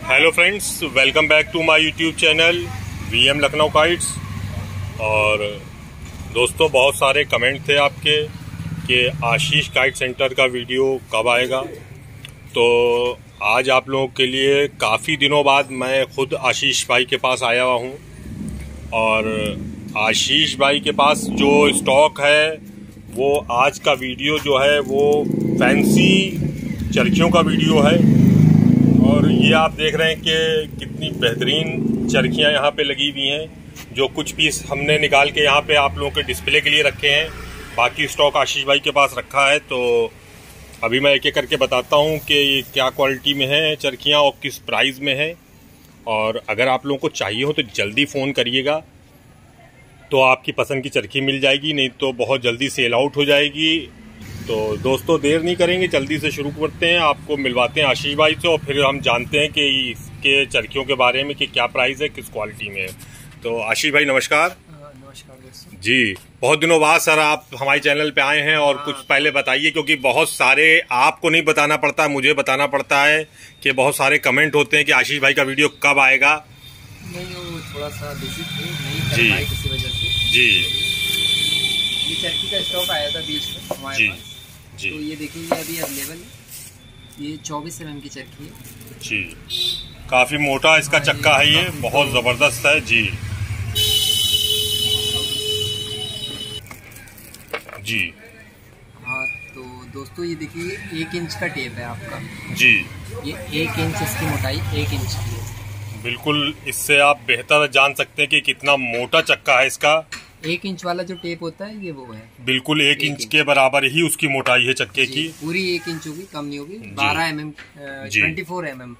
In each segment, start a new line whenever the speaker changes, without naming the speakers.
Hello friends, welcome back to my YouTube channel VM Lucknow kites. और दोस्तों, बहुत सारे कमेंट थे आपके कि आशीष काइट सेंटर का वीडियो कब आएगा। तो आज आप लोगों के लिए काफ़ी दिनों बाद मैं खुद आशीष भाई के पास आया हुआ हूँ। और आशीष भाई के पास जो स्टॉक है वो आज का वीडियो जो है वो फैंसी चरखियों का वीडियो है। और ये आप देख रहे हैं कि कितनी बेहतरीन चरखियाँ यहाँ पे लगी हुई हैं। जो कुछ पीस हमने निकाल के यहाँ पे आप लोगों के डिस्प्ले के लिए रखे हैं, बाकी स्टॉक आशीष भाई के पास रखा है। तो अभी मैं एक एक करके बताता हूँ कि ये क्या क्वालिटी में है चरखियाँ और किस प्राइस में है। और अगर आप लोगों को चाहिए हो तो जल्दी फ़ोन करिएगा, तो आपकी पसंद की चरखी मिल जाएगी, नहीं तो बहुत जल्दी सेल आउट हो जाएगी। तो दोस्तों, देर नहीं करेंगे, जल्दी से शुरू करते हैं। आपको मिलवाते हैं आशीष भाई से और फिर हम जानते हैं कि इसके चरखियों के बारे में कि क्या प्राइस है, किस क्वालिटी में है। तो आशीष भाई नमस्कार।
नमस्कार दोस्तों
जी, बहुत दिनों बाद सर आप हमारे चैनल पे आए हैं। और कुछ पहले बताइए, क्योंकि बहुत सारे आपको नहीं बताना पड़ता है, मुझे बताना पड़ता है कि बहुत सारे कमेंट होते हैं कि आशीष भाई का वीडियो कब आएगा।
नहीं, वो थोड़ा सा बिजी थे, नहीं कर पाए किसी वजह से।
जी,
ये चरखी का स्टॉक आया था बीच में हमारे पास।
जी,
तो ये देखिए, ये अभी अवेलेबल है। ये 24 mm की चरखी है
जी। काफी मोटा इसका चक्का है, ये बहुत जबरदस्त है। जी जी।
हाँ, तो दोस्तों ये देखिए, 1 इंच का टेप है आपका।
जी,
ये 1 इंच इसकी मोटाई 1 इंच की है।
बिल्कुल, इससे आप बेहतर जान सकते हैं कि कितना मोटा चक्का है इसका।
1 इंच वाला जो टेप होता है ये वो है,
बिल्कुल 1 इंच के बराबर ही उसकी मोटाई है चक्के की।
पूरी 1 इंच होगी, कम नहीं होगी। 12 mm 24 mm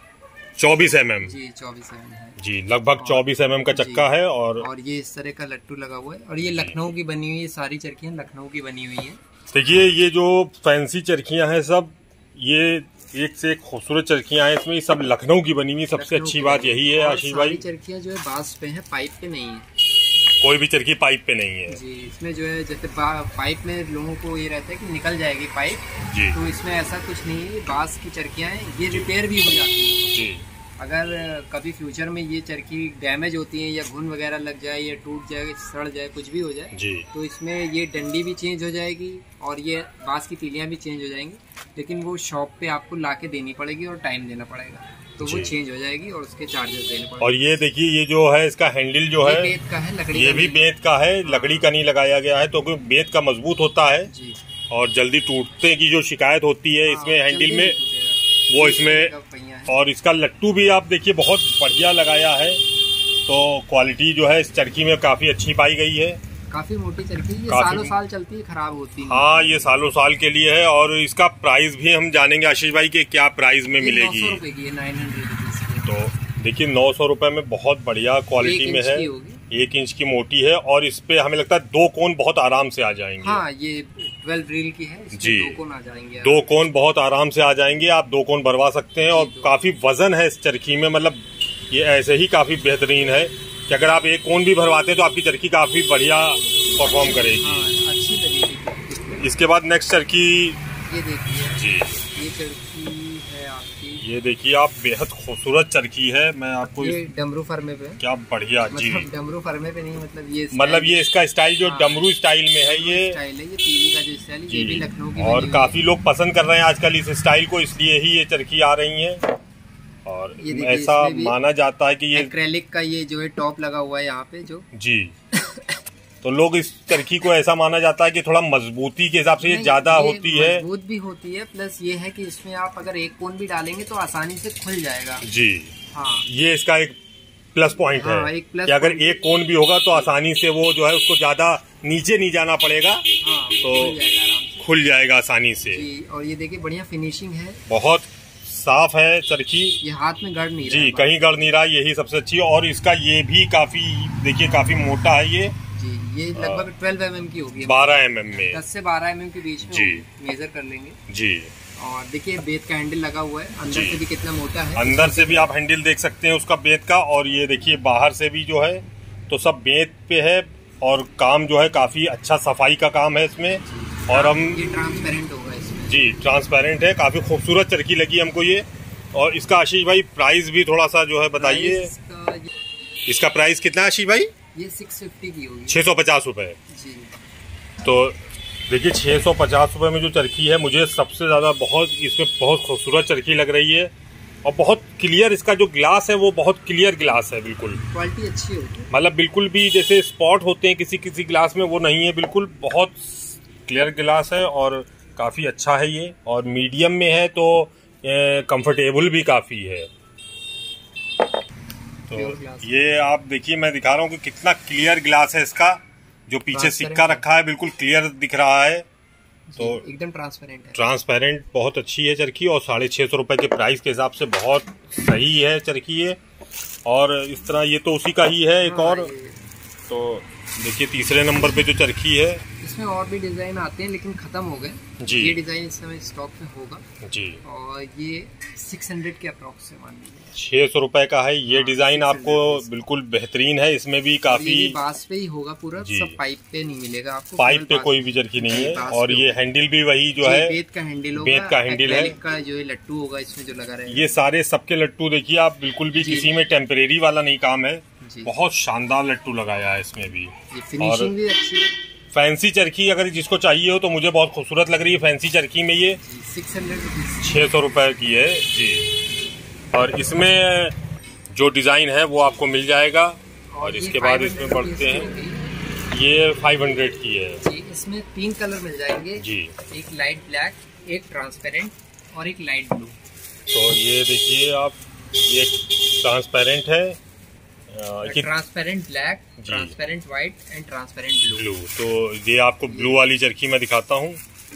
24 mm
जी, 24 mm है
जी, लगभग 24 mm का चक्का है।
और ये इस तरह का लट्टू लगा हुआ है। और ये लखनऊ की बनी हुई है, सारी चरखियाँ लखनऊ की बनी हुई हैं।
देखिए, ये जो फैंसी चरखियां हैं सब, ये एक से एक खूबसूरत चरखियां हैं। इसमें ये सब लखनऊ की बनी हुई। सबसे अच्छी बात यही है आशीष भाई,
चरखियाँ जो है बांस पे हैं, पाइप पे नहीं है।
कोई भी चरखी पाइप पे नहीं है
जी। इसमें जो है जैसे पाइप में लोगों को ये रहता है कि निकल जाएगी पाइप
जी,
तो इसमें ऐसा कुछ नहीं है। बांस की चरखियाँ हैं, ये रिपेयर भी हो जाती है
जी।
अगर कभी फ्यूचर में ये चरखी डैमेज होती है या घुन वगैरह लग जाए या टूट जाए, सड़ जाए, कुछ भी हो जाए
जी,
तो इसमें ये डंडी भी चेंज हो जाएगी और ये बांस की तीलियां भी चेंज हो जाएंगी। लेकिन वो शॉप पे आपको लाके देनी पड़ेगी और टाइम देना पड़ेगा, तो वो चेंज हो जाएगी और उसके चार्जेस देने पड़ेंगे।
और ये देखिए, ये जो है इसका हैंडल जो है
बेत का है, लकड़ी
ये भी बेत का है, लकड़ी का नहीं लगाया गया है। तो बेत का मजबूत होता है
जी।
और जल्दी टूटने की जो शिकायत होती है इसमें हैंडल में, वो इसमें। और इसका लट्टू भी आप देखिए बहुत बढ़िया लगाया है। तो क्वालिटी जो है इस चरखी में काफी अच्छी पाई गई है।
काफी मोटी चरखी, ये सालों साल चलती है, खराब होती है।
हाँ, ये सालों साल के लिए है। और इसका प्राइस भी हम जानेंगे आशीष भाई के क्या प्राइस में मिलेगी।
900 रुपए की है, 900 रुपीज की।
तो देखिए, 900 रुपए में बहुत बढ़िया क्वालिटी में है। 1 इंच की मोटी है और इस पे हमें लगता है 2 कोन बहुत आराम से आ जाएंगे।
हाँ, ये 12 रील की है, इसमें
जी,
2 कोन आ जाएंगे।
2 कोन बहुत आराम से आ जाएंगे। आप 2 कोन भरवा सकते हैं। और काफी वजन है इस चरखी में, मतलब ये ऐसे ही काफी बेहतरीन है कि अगर आप 1 कोन भी भरवाते हैं तो आपकी चरखी काफी बढ़िया परफॉर्म करेगी।
हाँ, अच्छी लगेगी।
इसके बाद नेक्स्ट चरखी
ये देखिए
जी,
ये चरखी है आपकी।
ये देखिए आप, बेहद खूबसूरत चरखी है। मैं आपको
ये डमरू फरमे पे,
क्या बढ़िया जी,
मतलब डमरू फरमे पे नहीं,
मतलब ये इसका स्टाइल जो डमरू स्टाइल में है, ये
स्टाइल है, ये तीली का जो स्टाइल है, ये भी लखनऊ की
और काफी लोग पसंद कर रहे हैं आजकल इस स्टाइल को, इसलिए ही ये चरखी आ रही है। और ऐसा माना जाता है कि ये
एक्रेलिक का ये जो है टॉप लगा हुआ है यहाँ पे जो
जी। तो लोग इस चरखी को ऐसा माना जाता है कि थोड़ा मजबूती के हिसाब से ये ज्यादा होती है,
मजबूत भी होती है। प्लस ये है कि इसमें आप अगर 1 कोन भी डालेंगे तो आसानी से खुल जाएगा
जी। हाँ, ये इसका एक प्लस पॉइंट है।
हाँ, एक प्लस
कि अगर 1 कोन भी होगा तो आसानी से वो जो है उसको ज्यादा नीचे नहीं जाना पड़ेगा।
हाँ,
तो खुल जाएगा आसानी से।
और ये देखिए बढ़िया फिनिशिंग है,
बहुत साफ है चरखी।
ये हाथ में गड़ नहीं रहा
जी, कहीं गड़ नहीं रहा, यही सबसे अच्छी। और इसका ये भी काफी देखिए काफी मोटा है ये
जी। ये लगभग 12 mm की होगी,
12 mm में,
10 से 12 mm के बीच में
जी
मेजर कर लेंगे
जी।
और देखिए बेत का हैंडल लगा हुआ है, अंदर से भी कितना मोटा है।
अंदर से भी आप हैंडल देख सकते हैं उसका बेत का। और ये देखिए बाहर से भी जो है तो सब बेत पे है। और काम जो है काफी अच्छा, सफाई का काम है इसमें। और हम
ये ट्रांसपेरेंट होगा इसमें
जी, ट्रांसपेरेंट है। काफी खूबसूरत चरखी लगी हमको ये। और इसका आशीष भाई प्राइस भी थोड़ा सा जो है बताइए। इसका प्राइस कितना है आशीष भाई?
ये 650 की होगी,
650 रुपये
जी।
तो देखिए 650 रुपये में जो चरखी है, मुझे सबसे ज़्यादा बहुत इसमें बहुत खूबसूरत चरखी लग रही है और बहुत क्लियर इसका जो ग्लास है वो बहुत क्लियर ग्लास है, बिल्कुल
क्वालिटी अच्छी होगी,
मतलब बिल्कुल भी जैसे स्पॉट होते हैं किसी किसी ग्लास में वो नहीं है, बिल्कुल बहुत क्लियर ग्लास है और काफ़ी अच्छा है ये। और मीडियम में है तो कंफर्टेबल भी काफ़ी है। तो ये आप देखिए, मैं दिखा रहा हूँ कि कितना क्लियर ग्लास है इसका, जो पीछे सिक्का रखा है बिल्कुल क्लियर दिख रहा है, तो
एकदम ट्रांसपेरेंट है।
ट्रांसपेरेंट बहुत अच्छी है चरखी और 650 रुपये के प्राइस के हिसाब से बहुत सही है चरखी ये। और इस तरह ये तो उसी का ही है एक और। तो देखिए तीसरे नंबर पे जो चरखी है,
इसमें और भी डिजाइन आते हैं लेकिन खत्म हो गए
जी।
ये डिजाइन इस समय स्टॉक में होगा
जी,
और ये 600 के अप्रॉक्स से मान लीजिए
600 रुपए का है ये डिजाइन, आपको बिल्कुल बेहतरीन है। इसमें भी काफी
बास पे ही होगा पूरा, सब पाइप पे नहीं मिलेगा आपको,
पाइप पे कोई भी चरखी नहीं है। और ये हैंडल भी वही जो है
बेत का हैंडल होगा,
बेत का हैंडल है,
का जो है लट्टू होगा इसमें जो लगा रहेगा।
ये सारे सबके लट्टू देखिए आप, बिल्कुल भी किसी में टेम्परेरी वाला नहीं काम है, बहुत शानदार लट्टू लगाया है इसमें भी।
फिनिशिंग भी अच्छी है।
फैंसी चरखी अगर जिसको चाहिए हो तो मुझे बहुत खूबसूरत लग रही है फैंसी चरखी में, ये 600 रुपए की है जी। और इसमें जो डिजाइन है वो आपको मिल जाएगा। और इसके बाद इसमें बढ़ते हैं, ये 500 की है
जी। इसमें 3 कलर मिल जाएंगे
जी,
एक लाइट ब्लैक, एक ट्रांसपेरेंट और एक लाइट ब्लू।
तो ये देखिए आप, ये ट्रांसपेरेंट है,
transparent black, transparent white and transparent
blue. तो ये आपको ब्लू वाली चरखी मैं दिखाता हूँ,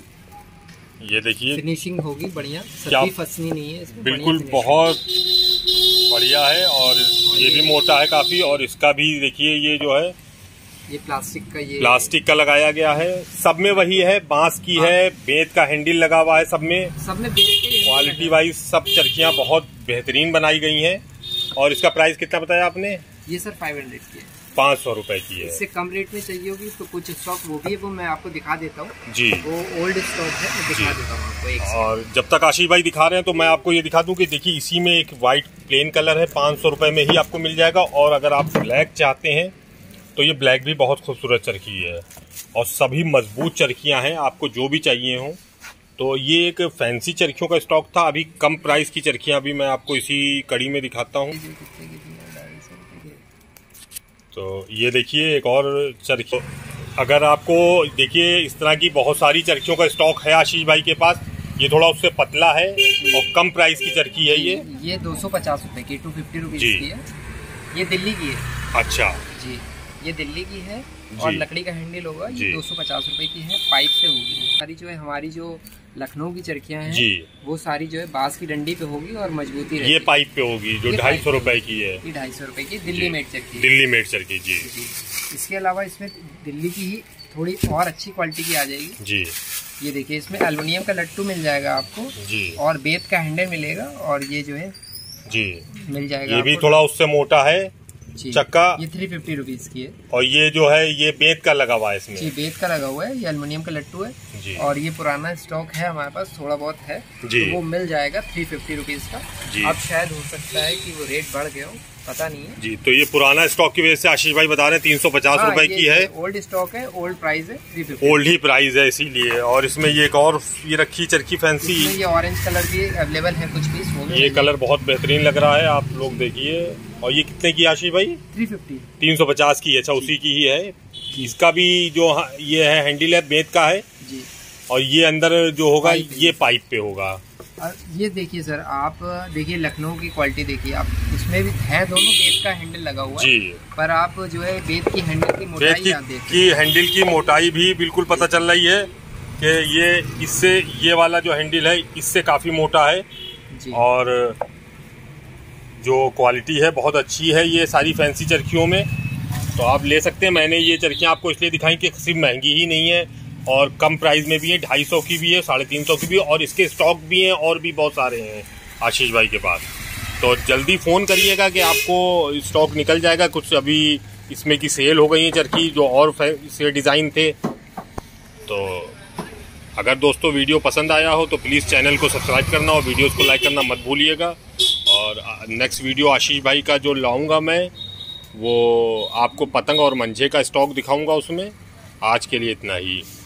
ये देखिए
फिनिशिंग होगी बढ़िया, सभी फसनी नहीं है इसमें,
बिल्कुल बहुत बढ़िया है। और ये भी मोटा है काफी। और इसका भी देखिए ये जो है
ये प्लास्टिक
का लगाया गया है, सब में वही है, बांस की है, बेत का हैंडल लगा हुआ है, सब में क्वालिटी वाइज सब चरखियाँ बहुत बेहतरीन बनाई गई हैं। और इसका प्राइस कितना बताया आपने?
ये सर 500 की है,
500 रुपए की है।
इससे कम रेट में चाहिए होगी तो कुछ स्टॉक वो भी है, वो मैं आपको दिखा देता हूँ
जी,
वो ओल्ड स्टॉक है, मैं दिखा देता हूँ आपको एक।
और जब तक आशीष भाई दिखा रहे हैं तो मैं आपको ये दिखा दूं कि देखिए इसी में एक वाइट प्लेन कलर है, 500 रुपए में ही आपको मिल जाएगा। और अगर आप ब्लैक चाहते हैं तो ये ब्लैक भी बहुत खूबसूरत चरखी है और सभी मजबूत चरखियाँ हैं, आपको जो भी चाहिए हों। तो ये एक फैंसी चरखियों का स्टॉक था, अभी कम प्राइस की चरखियाँ भी मैं आपको इसी कड़ी में दिखाता हूँ। तो ये देखिए एक और चरखी, अगर आपको देखिए इस तरह की बहुत सारी चरखियों का स्टॉक है आशीष भाई के पास, ये थोड़ा उससे पतला है और कम प्राइस की चरखी है ये
250 रुपए की, 250 रुपीज की है, ये दिल्ली की है।
अच्छा
जी, ये दिल्ली की है और लकड़ी का हैंडल होगा, ये 250 रुपए की है, पाइप पे होगी। सारी जो है हमारी जो लखनऊ की चरखियां हैं वो सारी जो है बांस की डंडी पे होगी और मजबूती रहेगी।
ये पाइप पे होगी जो 250 रुपए की है,
ये 250 रुपए की दिल्ली मेड चरखी,
दिल्ली मेड चरखी जी।
इसके अलावा इसमें दिल्ली की ही थोड़ी और अच्छी क्वालिटी की आ जाएगी जी। ये देखिए इसमें एल्युमिनियम का लट्टू मिल जाएगा आपको जी, और बेत का हैंडल मिलेगा, और ये जो है जी मिल जाएगा,
ये भी थोड़ा उससे मोटा है चक्का,
ये 350 रुपीज की है।
और ये जो है ये बेत का लगा हुआ है, इसमें
जी बेत का लगा हुआ है, ये एल्युमिनियम का लट्टू है जी। और ये पुराना स्टॉक है हमारे पास, थोड़ा बहुत है जी, तो वो मिल जाएगा 350 रुपीज का जी। अब शायद हो सकता है कि वो रेट बढ़ गया हो, पता नहीं है जी। तो
ये पुराना स्टॉक की वजह से आशीष भाई बता रहे हैं 350 रुपए की है,
ओल्ड स्टॉक है, ओल्ड प्राइस है, 350
ओल्ड ही प्राइस है इसीलिए। और इसमें ये एक और ये रखी चरखी फैंसी,
ये ऑरेंज कलर भी अवेलेबल है कुछ पीस,
ये कलर बहुत बेहतरीन लग रहा है, आप लोग देखिए। और ये कितने की आशीष भाई? 350 की है, अच्छा उसी की ही है। इसका भी जो ये है हैंडल है बेत का है जी, और ये अंदर जो होगा ये पाइप पे होगा।
ये देखिए सर, आप देखिए लखनऊ की क्वालिटी देखिए आप, इसमें भी है दोनों बेत का हैंडल लगा हुआ जी, पर आप जो है बेत की हैंडल की मोटाई
की हैंडल की मोटाई भी बिल्कुल पता चल रही है कि ये इससे ये वाला जो हैंडल है इससे काफी मोटा है जी। और जो क्वालिटी है बहुत अच्छी है ये सारी फैंसी चरखियों में, तो आप ले सकते हैं। मैंने ये चरखियाँ आपको इसलिए दिखाई कि सिर्फ महंगी ही नहीं है और कम प्राइस में भी है, 250 की भी है, 350 की भी है, और इसके स्टॉक भी हैं और भी बहुत सारे हैं आशीष भाई के पास। तो जल्दी फ़ोन करिएगा कि आपको स्टॉक निकल जाएगा। कुछ अभी इसमें की सेल हो गई है चरखी जो और से डिज़ाइन थे, तो अगर दोस्तों वीडियो पसंद आया हो तो प्लीज़ चैनल को सब्सक्राइब करना और वीडियोस को लाइक करना मत भूलिएगा। और नेक्स्ट वीडियो आशीष भाई का जो लाऊंगा मैं, वो आपको पतंग और मंझे का स्टॉक दिखाऊंगा उसमें। आज के लिए इतना ही।